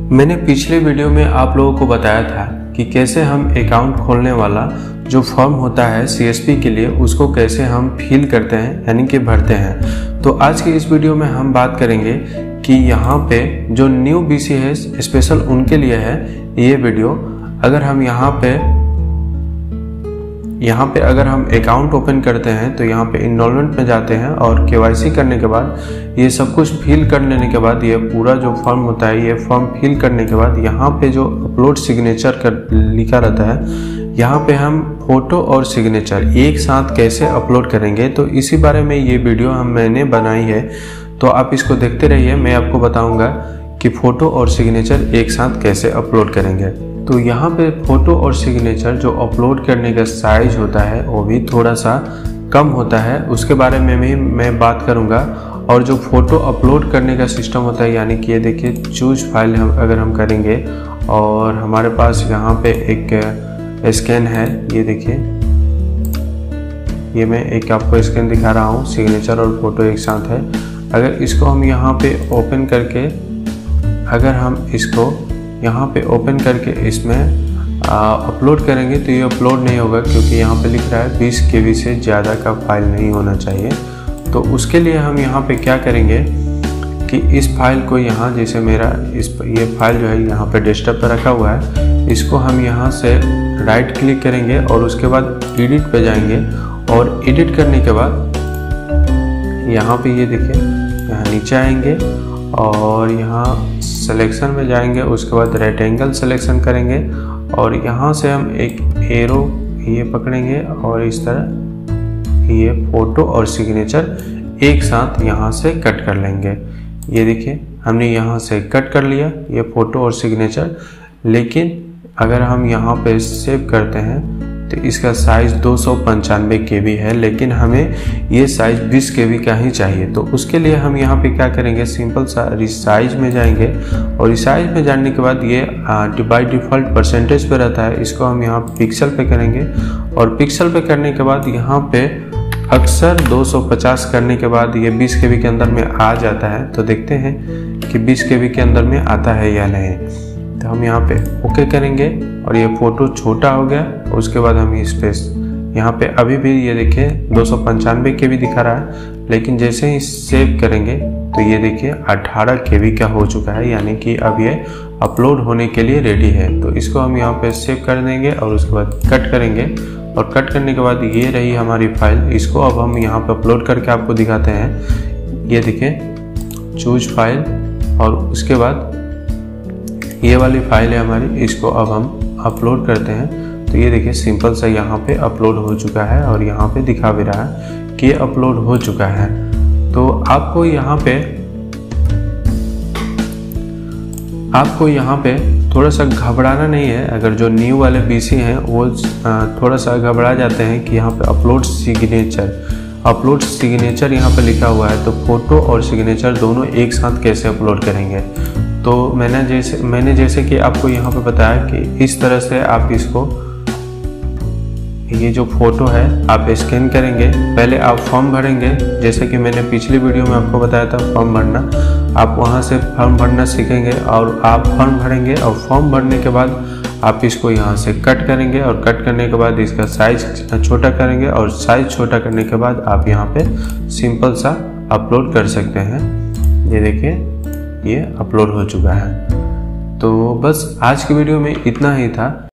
मैंने पिछले वीडियो में आप लोगों को बताया था कि कैसे हम अकाउंट खोलने वाला जो फॉर्म होता है सीएसपी के लिए उसको कैसे हम फिल करते हैं यानी कि भरते हैं। तो आज की इस वीडियो में हम बात करेंगे कि यहाँ पे जो न्यू बीसी है स्पेशल उनके लिए है ये वीडियो। अगर हम यहाँ पे अगर हम अकाउंट ओपन करते हैं तो यहाँ पे इनरोलमेंट में जाते हैं और केवाईसी करने के बाद ये सब कुछ फिल कर लेने के बाद ये पूरा जो फॉर्म होता है ये फॉर्म फिल करने के बाद यहाँ पे जो अपलोड सिग्नेचर कर लिखा रहता है यहाँ पे हम फोटो और सिग्नेचर एक साथ कैसे अपलोड करेंगे तो इसी बारे में ये वीडियो मैंने बनाई है। तो आप इसको देखते रहिए, मैं आपको बताऊंगा कि फ़ोटो और सिग्नेचर एक साथ कैसे अपलोड करेंगे। तो यहाँ पे फ़ोटो और सिग्नेचर जो अपलोड करने का साइज होता है वो भी थोड़ा सा कम होता है, उसके बारे में भी मैं बात करूँगा। और जो फ़ोटो अपलोड करने का सिस्टम होता है यानी कि ये देखिए चूज फाइल अगर हम करेंगे और हमारे पास यहाँ पे एक स्कैन है, ये देखिए ये मैं एक आपको स्कैन दिखा रहा हूँ, सिग्नेचर और फोटो एक साथ है। अगर इसको हम यहाँ पे ओपन करके अगर हम इसको यहाँ पे ओपन करके इसमें अपलोड करेंगे तो ये अपलोड नहीं होगा क्योंकि यहाँ पे लिख रहा है 20 KB से ज़्यादा का फाइल नहीं होना चाहिए। तो उसके लिए हम यहाँ पे क्या करेंगे कि इस फाइल को यहाँ जैसे मेरा ये फाइल जो है यहाँ पे डेस्कटॉप पर रखा हुआ है, इसको हम यहाँ से राइट क्लिक करेंगे और उसके बाद एडिट पे जाएंगे और एडिट करने के बाद यहाँ पे ये देखिए यहाँ नीचे आएंगे और यहाँ सिलेक्शन में जाएंगे, उसके बाद रेक्टेंगल सिलेक्शन करेंगे और यहाँ से हम एक एरो ये पकड़ेंगे और इस तरह ये फोटो और सिग्नेचर एक साथ यहाँ से कट कर लेंगे। ये देखिए हमने यहाँ से कट कर लिया ये फोटो और सिग्नेचर। लेकिन अगर हम यहाँ पे सेव करते हैं तो इसका साइज 295 KB है, लेकिन हमें ये साइज 20 KB का ही चाहिए। तो उसके लिए हम यहाँ पे क्या करेंगे, सिंपल सा रिसाइज में जाएंगे और रिसाइज में जाने के बाद ये बाय डिफ़ॉल्ट परसेंटेज पे रहता है, इसको हम यहाँ पिक्सल पे करेंगे और पिक्सल पे करने के बाद यहाँ पे अक्सर 250 करने के बाद ये 20 KB के अंदर में आ जाता है। तो देखते हैं कि 20 KB के अंदर में आता है या नहीं। तो हम यहाँ पे ओके करेंगे और ये फ़ोटो छोटा हो गया। उसके बाद हम इस पे यहाँ पे अभी भी ये देखिए 295 KB दिखा रहा है, लेकिन जैसे ही सेव करेंगे तो ये देखिए 18 KB का हो चुका है, यानी कि अब ये अपलोड होने के लिए रेडी है। तो इसको हम यहाँ पे सेव कर देंगे और उसके बाद कट करेंगे और कट करने के बाद ये रही हमारी फाइल। इसको अब हम यहाँ पे अपलोड करके आपको दिखाते हैं। ये देखिए चूज फाइल और उसके बाद ये वाली फाइल है हमारी, इसको अब हम अपलोड करते हैं। तो ये देखिए सिंपल सा यहाँ पे अपलोड हो चुका है और यहाँ पे दिखा भी रहा है कि ये अपलोड हो चुका है। तो आपको यहाँ पे थोड़ा सा घबराना नहीं है। अगर जो न्यू वाले बीसी हैं वो थोड़ा सा घबरा जाते हैं कि यहाँ पे अपलोड सिग्नेचर यहाँ पे लिखा हुआ है, तो फोटो और सिग्नेचर दोनों एक साथ कैसे अपलोड करेंगे। तो मैंने जैसे कि आपको यहाँ पे बताया कि इस तरह से आप इसको ये जो फोटो है आप स्कैन करेंगे। पहले आप फॉर्म भरेंगे, जैसे कि मैंने पिछली वीडियो में आपको बताया था फॉर्म भरना। आप वहाँ से फॉर्म भरना सीखेंगे और आप फॉर्म भरेंगे और फॉर्म भरने के बाद आप इसको यहाँ से कट करेंगे और कट करने के बाद इसका साइज छोटा करेंगे और साइज छोटा करने के बाद आप यहाँ पे सिंपल सा अपलोड कर सकते हैं। ये देखिए ये अपलोड हो चुका है। तो बस आज की वीडियो में इतना ही था।